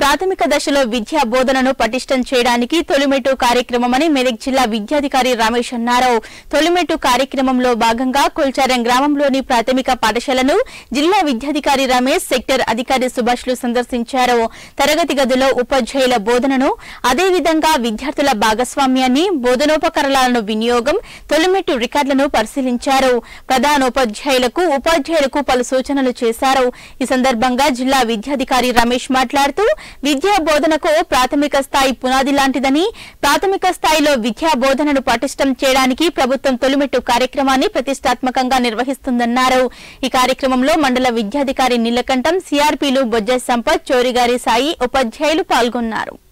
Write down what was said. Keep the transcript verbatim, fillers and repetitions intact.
ప్రాథమిక దశలో విద్యా బోధనను పటిష్టం చేయడానికి తొలిమెట్టు కార్యక్రమమని మెదక్ జిల్లా విద్యాధికారి రమేష్ అన్నారు. తొలిమెట్టు కార్యక్రమంలో భాగంగా కొల్చారం గ్రామంలోని ప్రాథమిక పాఠశాలను జిల్లా విద్యాధికారి రమేష్, సెక్టర్ అధికారి సుభాష్ లు సందర్శించారు. తరగతి గదిలో ఉపాధ్యాయుల బోధనను, అదేవిధంగా విద్యార్థుల భాగస్వామ్యాన్ని, బోధనోపకరణాలను వినియోగం, తొలిమెట్టు రికార్డులను పరిశీలించారు. ప్రధానోపాధ్యాయులకు, ఉపాధ్యాయులకు పలు సూచనలు చేశారు. ఈ సందర్భంగా జిల్లా విద్యాధికారి రమేష్ మాట్లాడుతూ విద్యా బోధనకు ప్రాథమిక స్థాయి పునాది లాంటిదని, ప్రాథమిక స్థాయిలో విద్యా బోధనను పటిష్టం చేయడానికి ప్రభుత్వం తొలిమెట్టు కార్యక్రమాన్ని ప్రతిష్టాత్మకంగా నిర్వహిస్తుందన్నారు. ఈ కార్యక్రమంలో మండల విద్యాధికారి నీలకంఠం, సిఆర్పీలు బొజ్జ సంపత్, చోరిగారి సాయి, ఉపాధ్యాయులు పాల్గొన్నారు.